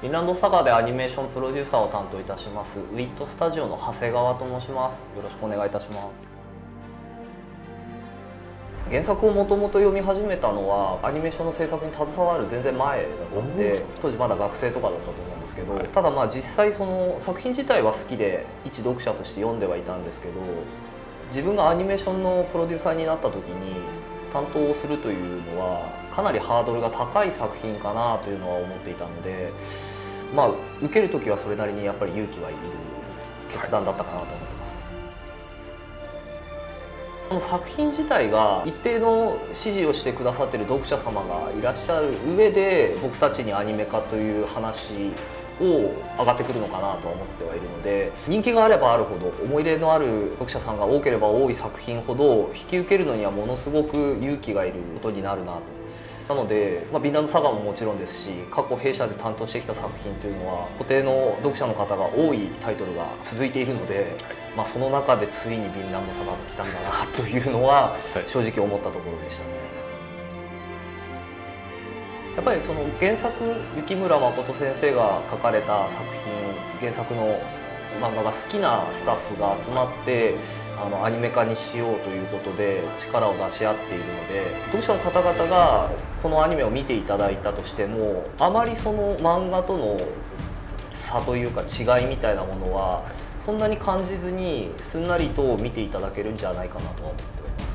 フィンランドサガでアニメーションプロデューサーを担当いたしますウィットスタジオの長谷川と申します。よろしくお願いいたします。原作をもともと読み始めたのはアニメーションの制作に携わる全然前だったんで、当時まだ学生とかだったと思うんですけど、ただまあ実際その作品自体は好きで一読者として読んではいたんですけど、自分がアニメーションのプロデューサーになった時に担当をするというのはかなりハードルが高い作品かなというのは思っていたので、まあ受ける時はそれなりにやっぱり勇気はいる決断だったかなと思ってます。この作品自体が一定の支持をしてくださっている読者様がいらっしゃる上で僕たちにアニメ化という話を上がってくるのかなとは思ってはいるので、人気があればあるほど思い入れのある読者さんが多ければ多い作品ほど引き受けるのにはものすごく勇気がいることになるなと。なので、フィンランドサガももちろんですし、過去弊社で担当してきた作品というのは固定の読者の方が多いタイトルが続いているので、その中でついにフィンランドサガが来たんだなというのは正直思ったところでしたね。やっぱりその原作雪村誠先生が書かれた作品、原作の漫画が好きなスタッフが集まってアニメ化にしようということで力を出し合っているので、読者の方々がこのアニメを見ていただいたとしてもあまりその漫画との差というか違いみたいなものはそんなに感じずにすんなりと見ていただけるんじゃないかなとは思っております。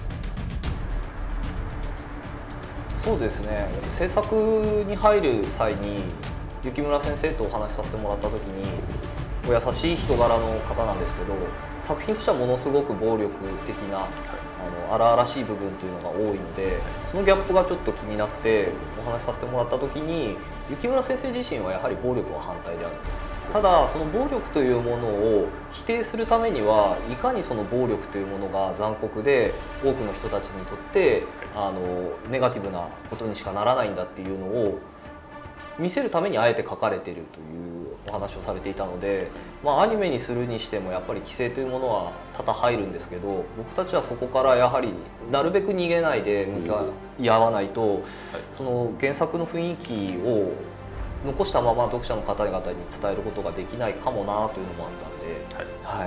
そうですね、制作に入る際に雪村先生とお話しさせてもらった時にお優しい人柄の方なんですけど、作品としてはものすごく暴力的な荒々しい部分というのが多いので、そのギャップがちょっと気になってお話しさせてもらった時に雪村先生自身はやはり暴力は反対であると。ただその暴力というものを否定するためにはいかにその暴力というものが残酷で多くの人たちにとってネガティブなことにしかならないんだっていうのを見せるためにあえて書かれているというお話をされていたので、アニメにするにしてもやっぱり規制というものは多々入るんですけど、僕たちはそこからやはりなるべく逃げないで向かい合わないと、その原作の雰囲気を残したまま読者の方々に伝えることができないかもなというのもあったんで、はい、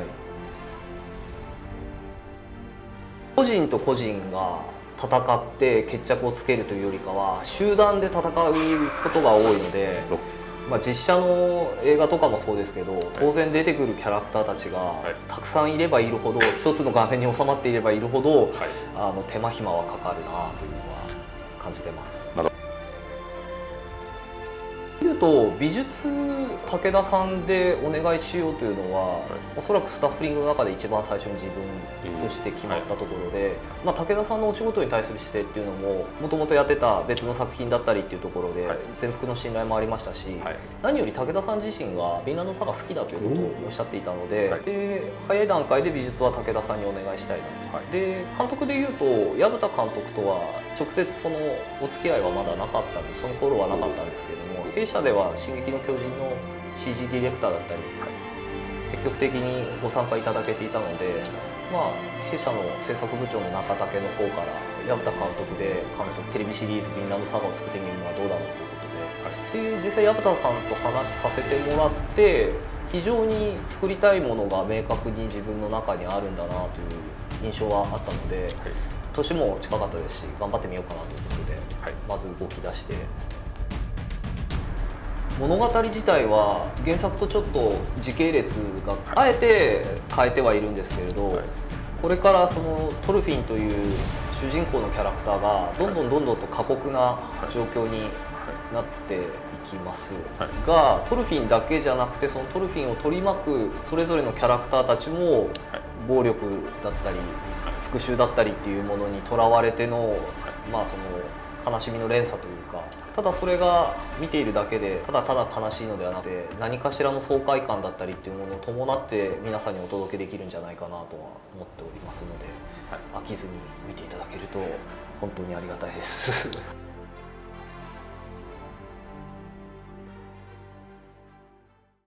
個人と個人が戦って決着をつけるというよりかは集団で戦うことが多いので、実写の映画とかもそうですけど、当然出てくるキャラクターたちがたくさんいればいるほど、一つの画面に収まっていればいるほど、手間暇はかかるなというのは感じてます。いうと美術武田さんでお願いしようというのは、おそらくスタッフリングの中で一番最初に自分として決まったところで、武田さんのお仕事に対する姿勢っていうのももともとやってた別の作品だったりっていうところで全幅の信頼もありましたし、何より武田さん自身がフィンランドサガ好きだということをおっしゃっていたので、早い段階で美術は武田さんにお願いしたいなと。で監督でいうと薮田監督とは直接そのお付き合いはまだなかったんで、その頃はなかったんですけれども、弊社では「進撃の巨人」の CG ディレクターだったり、積極的にご参加いただけていたので、弊社の制作部長の中武の方から薮田監督でテレビシリーズ「フィンランドサガ」を作ってみるのはどうだろうということで、実際薮田さんと話させてもらって非常に作りたいものが明確に自分の中にあるんだなという印象はあったので、年も近かったですし頑張ってみようかなということで、まず動き出してですね。物語自体は原作とちょっと時系列があえて変えてはいるんですけれど、これからそのトルフィンという主人公のキャラクターがどんどんと過酷な状況になっていきますが、トルフィンだけじゃなくてそのトルフィンを取り巻くそれぞれのキャラクターたちも暴力だったり復讐だったりっていうものにとらわれてのその悲しみの連鎖というか、ただそれが見ているだけでただただ悲しいのではなくて、何かしらの爽快感だったりっていうものを伴って皆さんにお届けできるんじゃないかなとは思っておりますので、飽きずに見ていただけると本当にありがたいです。